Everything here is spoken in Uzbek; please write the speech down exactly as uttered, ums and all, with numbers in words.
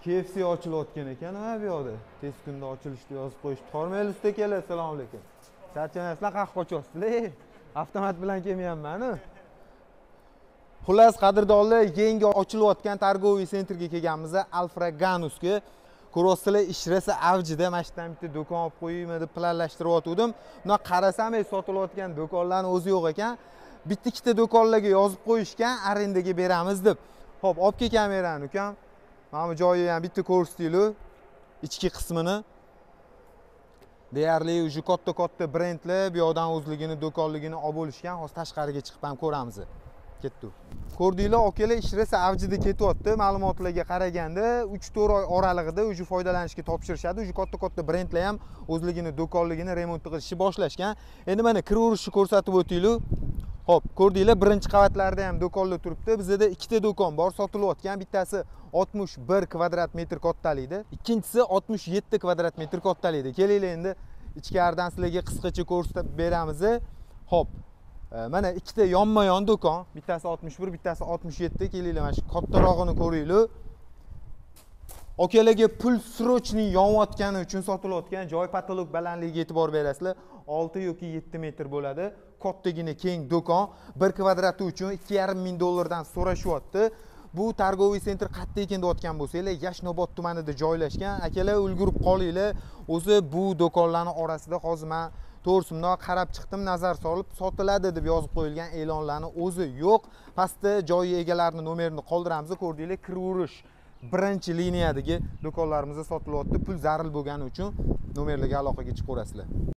K F C ochilayotgan ekan ha bu yoqda. Tez kunda ochilishni yozib qo'yishdi. Hormayli usta aka, assalomu alaykum. Charchamasizlar, qahva ochyapsizlar. Avtomat bilan kelmayapman. Xullas, qadrdonlar, yangi ochilayotgan targoviy sentrga kelganmiz. Alfraganusga. Ko'rasizlar, ishrasi avjida, mana shu yerdan bitta do'kon olib qo'yaymi deb planlashtirayotgandim. Buni qarasam, sotilayotgan do'konlarning o'zi yo'q ekan. Bitta ikkita do'konlarga yozib qo'yishgan, arendaga beramiz deb. Xo'p, olib kel kamerani ukam. Mana bu joyi ham bitta ko'rsataylik. Ichki qismini. Deyarli uji katta-katta brendlar bu yoqdan o'zligini do'konligini olib olishgan. Hozir tashqariga chiqib ham ko'ramiz. Ketdi. Ko'rdinglar, akalar ishrasi avjida ketyapti. Ma'lumotlarga qaraganda uch to'rt oy oralig'ida uji foydalanishga topshirishadi. Uji katta-katta brendlar ham o'zligini do'konligini remont qilishni boshlashgan. Endi mana kiraverishni ko'rsatib o'taylik. Xo'p, ko'rdinglar, birinchi qavatlarda ham do'konlar turibdi. Bizda ikkita do'kon bor, sotilayotgan. Bittasi oltmish bir kvadrat metr kattalikda, ikkinchisi oltmish yetti kvadrat metr kattalikda. Kelinglar endi ichkaridan sizlarga qisqacha ko'rsatib beramiz. Xo'p, mana ikkita yonma-yon do'kon, bittasi oltmish bir, bittasi oltmish yetti. Kelinglar, mana shu kattarog'ini ko'ringlar. Okalarga pul srochning yonayotgani uchun sotilayotgan joy patolog balandligiga e'tibor berasizlar. olti yoki yetti metr bo'ladi. Kattagina keng do'kon, bir kvadrati uchun ikki yarim ming dollardan so'rashyapti. Bu targoviy sentr qayerda ekan deyotgan bo'lsanglar, Yashnobod tumanida joylashgan. Akalar, ulgurib qolinglar. O'zi bu do'konlarning orasida hozir men to'g'risini qarab chiqdim, nazar solib, sotiladi deb yozib qo'yilgan e'lonlarning o'zi yo'q. Pastda joyi egalarining nomerini qoldiramiz. Ko'rdinglar, kiraverish birinchi liniyadagi do'konlarimizda sotilyapti. Pul zaril bo'lgani uchun nomerlarga aloqaga chiqaverasizlar.